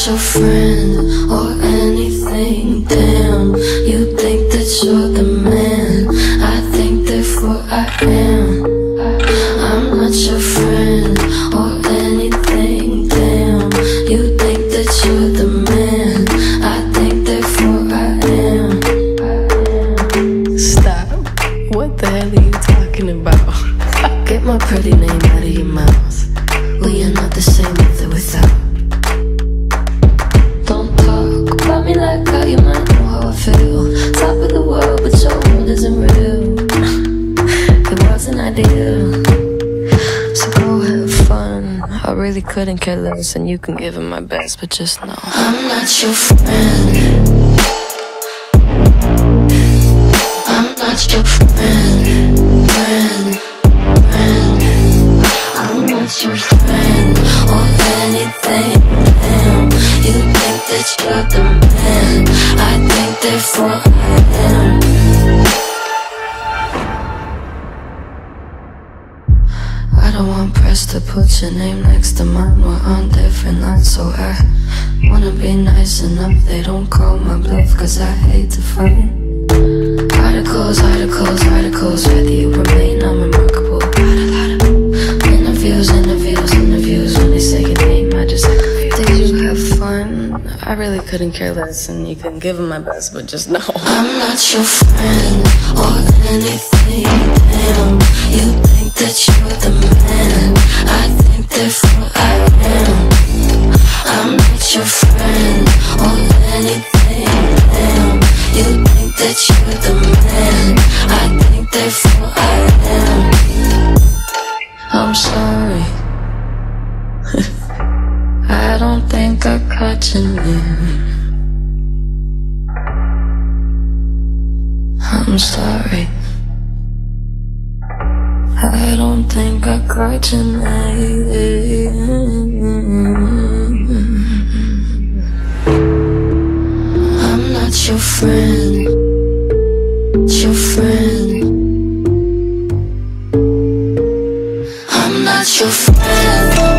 your friend or anything. Damn, you think that you're the man. I think therefore I am. I'm not your friend or anything. Damn, you think that you're the man. I think therefore I am. Stop. What the hell are you talking about? Get my pretty name out of your mouth. We are not the same with or without. Don't talk about me like how you might know how I feel. Top of the world, but your world isn't real. It wasn't ideal. So go have fun. I really couldn't care less, and you can give it my best, but just know I'm not your friend. I'm not your friend. I'm not your friend or anything. Damn, you think that you're the man. I think therefore I am. I don't want press to put your name next to mine. We're on different lines, so I wanna be nice enough they don't call my bluff, cause I hate to fight. Articles, articles, articles, whether you remain unremarkable. Interviews, interviews, interviews. When they say your name, I just act confused. Did you have fun? I really couldn't care less, and you can give it my best, but just know I'm not your friend or anything. Damn, you think that you're the man. I think therefore I am. I'm not your friend or anything. Damn, you think that you're the man. I think therefore I am. I'm sorry. I don't think I caught your name. I'm sorry. I don't think I caught your name. I'm not your friend. Your friend. I'm not your friend.